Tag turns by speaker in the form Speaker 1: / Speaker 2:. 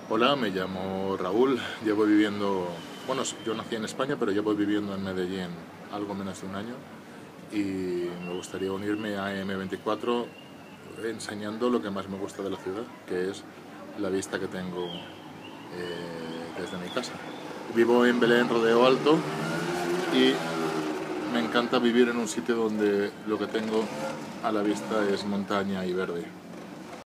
Speaker 1: Hola, me llamo Raúl, llevo viviendo, bueno, yo nací en España, pero llevo viviendo en Medellín algo menos de un año y me gustaría unirme a M24 enseñando lo que más me gusta de la ciudad, que es la vista que tengo desde mi casa. Vivo en Belén, Rodeo Alto, y me encanta vivir en un sitio donde lo que tengo a la vista es montaña y verde.